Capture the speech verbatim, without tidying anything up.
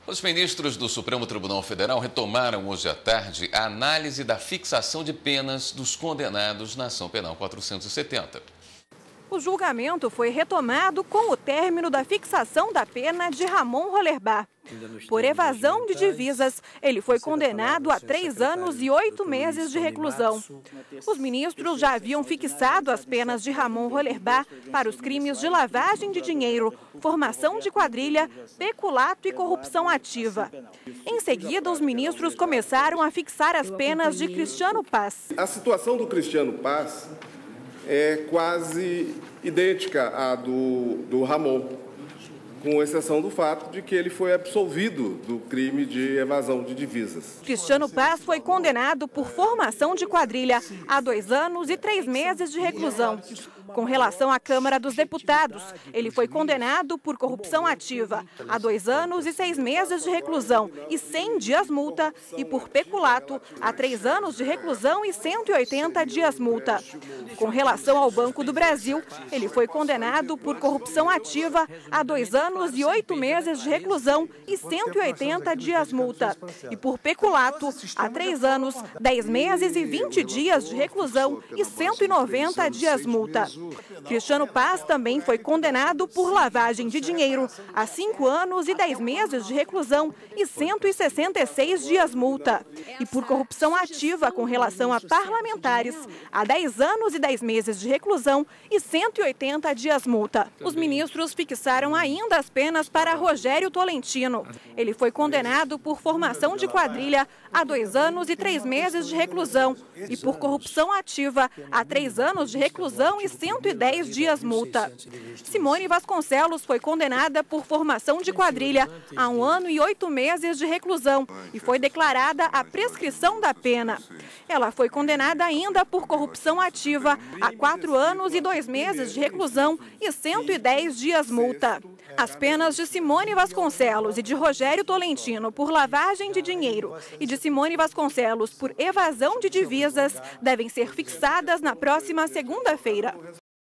Os ministros do Supremo Tribunal Federal retomaram hoje à tarde a análise da fixação de penas dos condenados na Ação Penal quatrocentos e setenta. O julgamento foi retomado com o término da fixação da pena de Ramon Hollerbach. Por evasão de divisas, ele foi condenado a três anos e oito meses de reclusão. Os ministros já haviam fixado as penas de Ramon Hollerbach para os crimes de lavagem de dinheiro, formação de quadrilha, peculato e corrupção ativa. Em seguida, os ministros começaram a fixar as penas de Cristiano Paz. A situação do Cristiano Paz é quase idêntica à do, do Ramon, com exceção do fato de que ele foi absolvido do crime de evasão de divisas. Cristiano Paz foi condenado por formação de quadrilha a dois anos e três meses de reclusão. Com relação à Câmara dos Deputados, ele foi condenado por corrupção ativa a dois anos e seis meses de reclusão e cem dias multa, e por peculato a três anos de reclusão e cento e oitenta dias multa. Com relação ao Banco do Brasil, ele foi condenado por corrupção ativa a dois anos e oito meses de reclusão e cento e oitenta dias multa. E por peculato, a três anos, dez meses e vinte dias de reclusão e cento e noventa dias multa. Cristiano Paz também foi condenado por lavagem de dinheiro a cinco anos e dez meses de reclusão e cento e sessenta e seis dias multa. E por corrupção ativa com relação a parlamentares, a dez anos e dez meses de reclusão e cento e oitenta dias multa. Os ministros fixaram ainda as penas para Rogério Tolentino. Ele foi condenado por formação de quadrilha a dois anos e três meses de reclusão e por corrupção ativa a três anos de reclusão e cento e dez dias multa. Simone Vasconcelos foi condenada por formação de quadrilha a um ano e oito meses de reclusão e foi declarada a prescrição da pena. Ela foi condenada ainda por corrupção ativa a quatro anos e dois meses de reclusão e cento e dez dias multa. As penas de Simone Vasconcelos e de Rogério Tolentino por lavagem de dinheiro e de Simone Vasconcelos por evasão de divisas devem ser fixadas na próxima segunda-feira.